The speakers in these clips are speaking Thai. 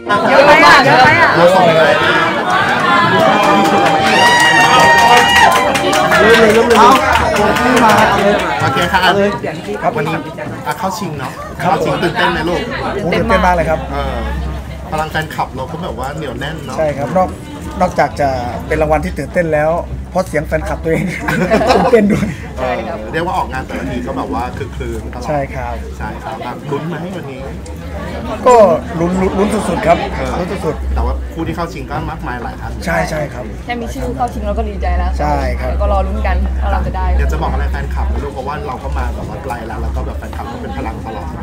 เยอะไปอ่ะเยอะไปอ่ะเลยไม่มาโอเคค่ะครับวันนี้เข้าชิงเนาะเข้าชิงตื่นเต้นไหมลูกตื่นเต้นมากเลยครับพลังแฟนคลับเราก็แบบว่าเหนียวแน่นเนาะใช่ครับนอกจากจะเป็นรางวัลที่ตื่นเต้นแล้วเพราะเสียงแฟนคลับตัวเองตื่นเต้นด้วยเรียกว่าออกงานแต่ละทีก็แบบว่าคือคลื่นตลอดใช่ครับลุ้นมาให้วันนี้ก็ลุ้นสุดๆครับลุ้นสุดๆแต่ว่าผู้ที่เข้าชิงก็มากมายหลายท่านใช่ครับแค่มีชื่อเข้าชิงเราก็ดีใจแล้วใช่ครับแล้วก็รอลุ้นกันว่าเราจะได้อยากจะบอกอะไรแฟนคลับนะลูกเพราะว่าเราก็มาแบบว่าไกลแล้วแล้วก็แบบแฟนคลับก็เป็นพลังตลอด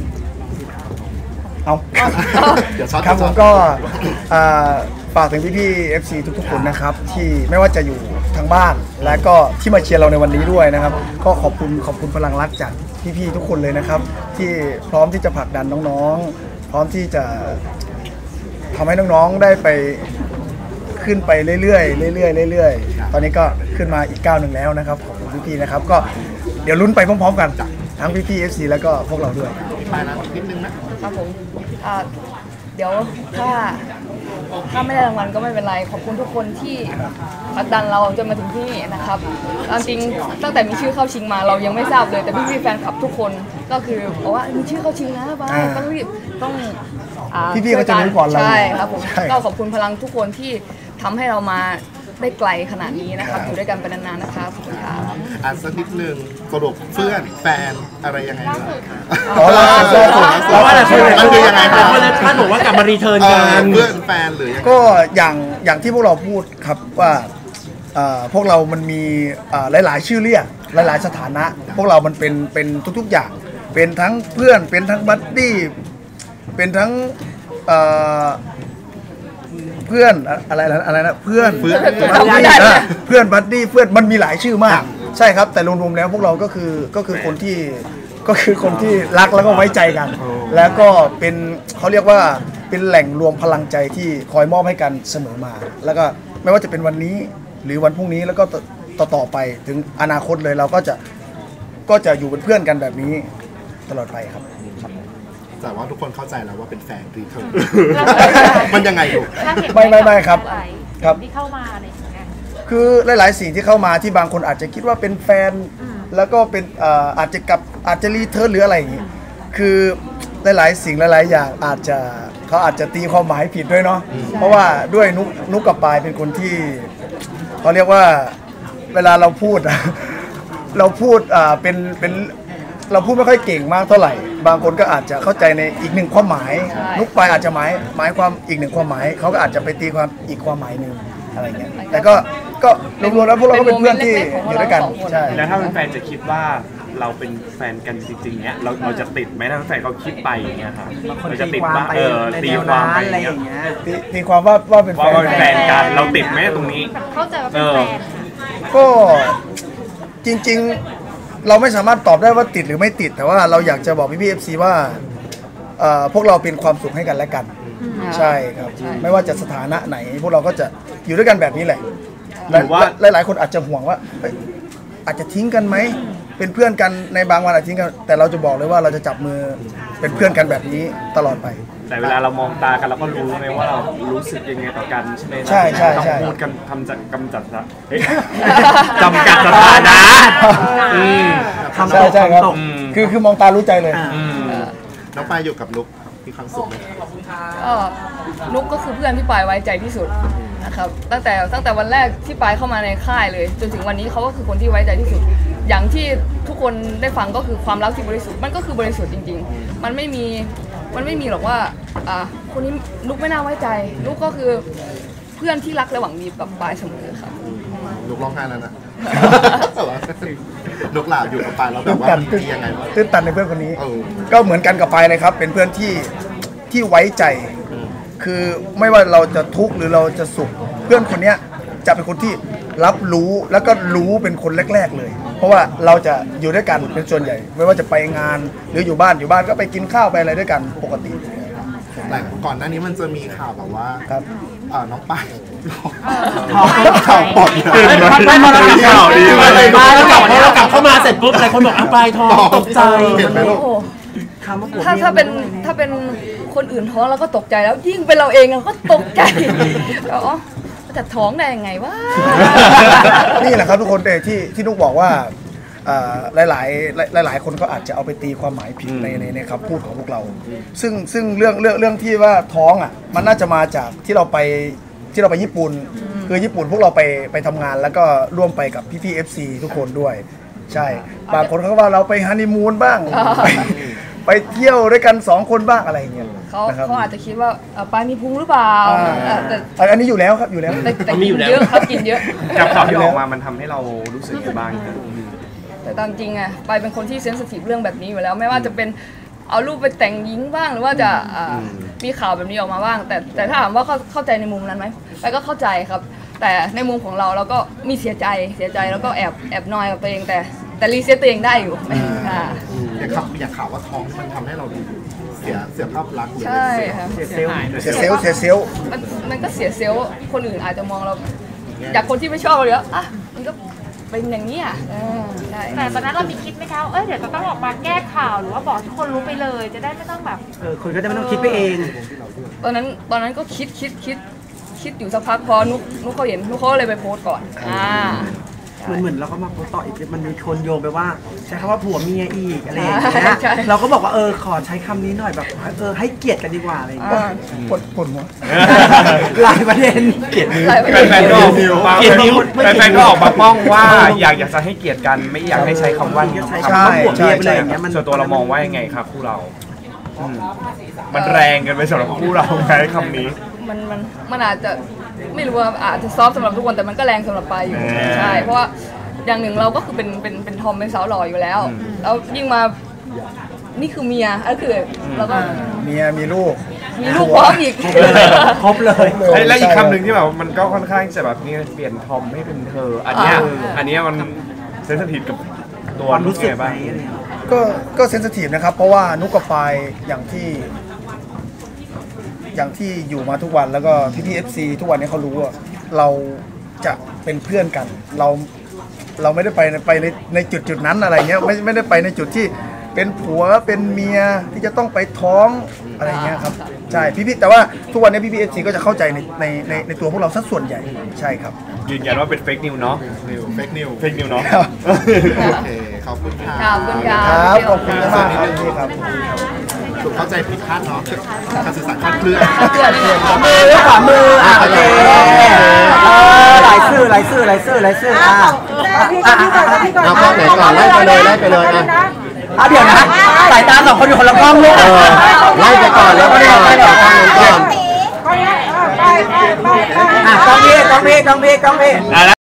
ครับผมก็ฝากถึงพี่ๆ FC ทุกๆคนนะครับที่ไม่ว่าจะอยู่ทางบ้านและก็ที่มาเชียร์เราในวันนี้ด้วยนะครับก็ขอบคุณพลังรักจากพี่ๆทุกคนเลยนะครับที่พร้อมที่จะผลักดันน้องๆพร้อมที่จะทำให้น้องๆได้ไปขึ้นไปเรื่อยๆตอนนี้ก็ขึ้นมาอีกก้าวหนึ่งแล้วนะครับขอบคุณพี่ๆนะครับก็เดี๋ยวลุ้นไปพร้อมๆกันทั้งพี่ๆ FC แล้วก็พวกเราด้วยไปนะนิดนึงนะครับผมเดี๋ยวถ้าไม่ได้รางวัลก็ไม่เป็นไรขอบคุณทุกคนที่ผลักดันเราจนมาถึงที่นี่นะครับจริงตั้งแต่มีชื่อเข้าชิงมาเรายังไม่ทราบเลยแต่พี่ๆแฟนคลับทุกคนก็คือบอกว่ามีชื่อเข้าชิงนะบ้างต้องรีบต้องพี่ๆก็จะรู้ก่อนเราใช่ครับผมก็ขอบคุณพลังทุกคนที่ทำให้เรามาได้ไกลขนาดนี้นะครับอยู่ด้วยกันไปนานๆนะครับสักนิดนึงสรุปเพื่อนแฟนอะไรยังไงล่าสุดมันคือยังไงครับท่านบอกว่ากลับมารีเทิร์นกันเพื่อนแฟนหรือก็อย่างที่พวกเราพูดครับว่าพวกเรามันมีหลายๆชื่อเรียกหลายๆสถานะพวกเรามันเป็นทุกๆอย่างเป็นทั้งเพื่อนเป็นทั้งบัดดี้เป็นทั้งเพื่อนอะไรนะเพื่อนบัดดี้เพื่อนบัดดี้เพื่อนมันมีหลายชื่อมากใช่ครับแต่รวมๆแล้วพวกเราก็คือคนที่รักแล้วก็ไว้ใจกันแล้วก็เป็นเขาเรียกว่าเป็นแหล่งรวมพลังใจที่คอยมอบให้กันเสมอมาแล้วก็ไม่ว่าจะเป็นวันนี้หรือวันพรุ่งนี้แล้วก็ต่อไปถึงอนาคตเลยเราก็จะอยู่เป็นเพื่อนกันแบบนี้ตลอดไปครับแต่ว่าทุกคนเข้าใจแล้วว่าเป็นแฟนรีเทิร์นมันยังไงอยู่ไม่ครับที่เข้ามาอะไรอย่างเงี้ยคือหลายๆสิ่งที่เข้ามาที่บางคนอาจจะคิดว่าเป็นแฟนแล้วก็เป็นอาจจะรีเทิร์นหรืออะไรอย่างงี้คือหลายๆสิ่งหลายๆอย่างเขาอาจจะตีความหมายผิดด้วยเนาะเพราะว่าด้วยนุกกับปายเป็นคนที่เขาเรียกว่าเวลาเราพูดเป็นเราพูดไม่ค่อยเก่งมากเท่าไหร่บางคนก็อาจจะเข้าใจในอีกหนึ่งความหมายนุกปายอาจจะหมายความอีกหนึ่งความหมายเขาก็อาจจะไปตีความอีกความหมายหนึ่งอะไรเงี้ยแต่ก็รวมๆแล้วพวกเราก็เป็นเพื่อนที่อยู่ด้วยกันใช่แล้วถ้าแฟนจะคิดว่าเราเป็นแฟนกันจริงๆเนี้ยเราจะติดไหมถ้าแฟนเขาคิดไปอย่างเงี้ยครับเราจะติดว่าตีความไปอย่างเงี้ยตีความว่าเป็นแฟนกันเราติดไหมตรงนี้เข้าใจว่าเป็นแฟนก็จริงๆเราไม่สามารถตอบได้ว่าติดหรือไม่ติดแต่ว่าเราอยากจะบอกพี่ๆ FC ว่าพวกเราเป็นความสุขให้กันและกันใช่ครับไม่ว่าจะสถานะไหนพวกเราก็จะอยู่ด้วยกันแบบนี้แหละหลายๆคนอาจจะห่วงว่าอาจจะทิ้งกันไหมเป็นเพื่อนกันในบางวันอาจจะทิ้งกันแต่เราจะบอกเลยว่าเราจะจับมือเป็นเพื่อนกันแบบนี้ตลอดไปแต่เวลาเรามองตากันเราก็รู้ไงว่าเรารู้สึกยังไงต่อกันใช่ไหมใช่ต้องพูดกันกำจัดจำกัดสถานะใช่ครับคือมองตารู้ใจเลยน้องปายอยู่กับนุกมีความสุขไหมนุกก็คือเพื่อนที่ปายไว้ใจที่สุดนะครับตั้งแต่วันแรกที่ปายเข้ามาในค่ายเลยจนถึงวันนี้เขาก็คือคนที่ไว้ใจที่สุดอย่างที่ทุกคนได้ฟังก็คือความรักที่บริสุทธิ์มันก็คือบริสุทธิ์จริงๆมันไม่มีหรอกว่าคนนี้นุกไม่น่าไว้ใจนุกก็คือเพื่อนที่รักและหวังดีกับปายเสมอครับนุกร้องไห้แล้วนะนุกหล่าอยู่กับปายแล้วแบบว่ายังไงตื้นตันในเพื่อนคนนี้ก็เหมือนกันกับปายเลยครับเป็นเพื่อนที่ไว้ใจคือไม่ว่าเราจะทุกข์หรือเราจะสุขเพื่อนคนนี้จะเป็นคนที่รับรู้แล้วก็รู้เป็นคนแรกๆเลยเพราะว่าเราจะอยู่ด้วยกันเป็นส่วนใหญ่ไม่ว่าจะไปงานหรืออยู่บ้านก็ไปกินข้าวไปอะไรด้วยกันปกติแต่ก่อนหน้านี้มันจะมีข่าวแบบว่าครับน้องปายข่าวปอดไม่มาแล้วข่าวดีมาเลยเรากลับเข้ามาเสร็จปุ๊บหลายคนบอกปายทองตกใจเห็นไหมลูกถ้าเป็นคนอื่นท้องเราก็ตกใจแล้วยิ่งเป็นเราเองเราก็ตกใจอ๋อจะท้องได้ยังไงวะนี่แหละครับทุกคนที่นุกบอกว่าหลายคนก็อาจจะเอาไปตีความหมายผิดในคำพูดของพวกเราซึ่งเรื่องที่ว่าท้องอ่ะมันน่าจะมาจากที่เราไปญี่ปุ่นคือญี่ปุ่นพวกเราไปทำงานแล้วก็ร่วมไปกับพี่ๆ FC ทุกคนด้วยใช่บางคนเขาว่าเราไปฮันนีมูนบ้างไปเที่ยวด้วยกัน2 คนบ้างอะไรอย่างเงี้ยเขาอาจจะคิดว่าปลามีพุงหรือเปล่าแต่อันนี้อยู่แล้วครับอยู่แล้วแต่กินเยอะเขากินเยอะกับข่าวที่ออกมามันทำให้เรารู้สึกยังไงบ้างแต่ตามจริงอะไปเป็นคนที่เซนซิทีฟเรื่องแบบนี้อยู่แล้วไม่ว่าจะเป็นเอารูปไปแต่งหญิงบ้างหรือว่าจะมีข่าวแบบนี้ออกมาบ้างแต่ถ้าถามว่าเข้าใจในมุมนั้นไหมไปก็เข้าใจครับแต่ในมุมของเราก็มีเสียใจแล้วก็แอบนอยกับตัวเองแต่รีเซ็ตตัวเองได้อยู่อยากข่าวว่าท้องมันทำให้เราเสียภาพลักษณ์ใช่ค่ะเสียเซลล์มันก็เสียเซลล์คนอื่นอาจจะมองเราจากคนที่ไม่ชอบเราเลยอ่ะมันก็เป็นอย่างนี้อ่ะใช่แต่ตอนนั้นเรามีคิดไหมคะเดี๋ยวจะต้องออกมาแก้ข่าวหรือว่าบอกทุกคนรู้ไปเลยจะได้ไม่ต้องแบบคนก็จะไม่ต้องคิดไปเองตอนนั้นก็คิดอยู่สักพักพอนุ๊กเขาเห็นนุ๊กเขาเลยไปโพสต์ก่อนเหมือนเราก็มาโพสต์ต่ออีกมันมีคนโยงไปว่าใช้คำว่าผัวเมียอีกอะไรอย่างเงี้ยเราก็บอกว่าขอใช้คำนี้หน่อยแบบให้เกียรติกันดีกว่าอะไรอย่างเงี้ยปวดหัวหลายประเด็นเกียรตินิ้วแฟนก็ออกมาป้องว่าอยากจะให้เกียรติกันไม่อยากให้ใช้คำว่าผัวเมียอะไรอย่างเงี้ยส่วนตัวเรามองว่ายังไงครับคู่เรามันแรงกันไปสำหรับคู่เราใช้คำนี้มันอาจจะไม่รู้ว่าอาจจะซอฟสำหรับทุกคนแต่มันก็แรงสำหรับปายอยู่ใช่เพราะว่าอย่างหนึ่งเราก็คือเป็นทอมเป็นสาวหล่ออยู่แล้วแล้วยิ่งมานี่คือเมียก็คือเราก็เมียมีลูกพร้อมอีกครบเลยและอีกคำหนึ่งที่แบบมันก็ค่อนข้างจะแบบนี่เปลี่ยนทอมให้เป็นเธออันนี้มันเซนซิทีฟกับตัวรู้สึกบ้างก็เซนซิทีฟนะครับเพราะว่านุกกับปายอย่างที่อยู่มาทุกวันแล้วก็พี่ๆ FC ทุกวันนี้เขารู้ว่าเราจะเป็นเพื่อนกันเราไม่ได้ไปในจุดนั้นอะไรเงี้ยไม่ได้ไปในจุดที่เป็นผัวเป็นเมียที่จะต้องไปท้องอะไรเงี้ยครับใช่พี่ๆแต่ว่าทุกวันนี้พี่ๆ FC ก็จะเข้าใจในตัวพวกเราสักส่วนใหญ่ใช่ครับยืนยันว่าเป็นเฟกนิวเนาะเฟกนิวเนาะโอเคขอบคุณค่ะขอบคุณมากครับพี่ครับถูกเข้าใจผิดพลาดเนาะการสื่อสารคลาดเคลื่อนขวามือโอเคหลายสื่อเอาข้อไหนก่อนไล่ไปเลยเดี๋ยวนะสายตา2 คนอยู่คนละกล้องลูกไล่ไปก่อนแล้วก็ก่อนกล้องนี้